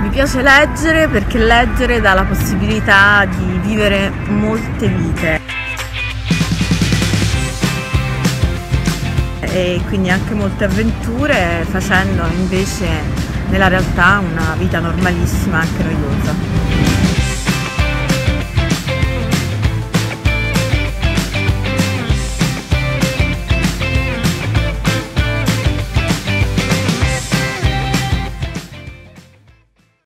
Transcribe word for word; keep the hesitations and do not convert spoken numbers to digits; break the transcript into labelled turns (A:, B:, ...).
A: Mi piace leggere perché leggere dà la possibilità di vivere molte vite e quindi anche molte avventure, facendo invece nella realtà una vita normalissima, anche noiosa.